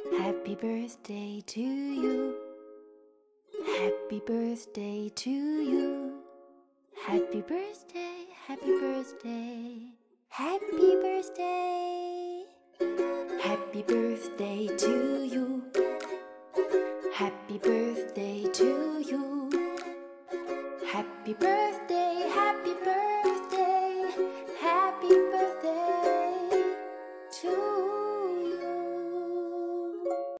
Happy birthday to you. Happy birthday to you. Happy birthday, happy birthday. Happy birthday. Happy birthday to you. Happy birthday.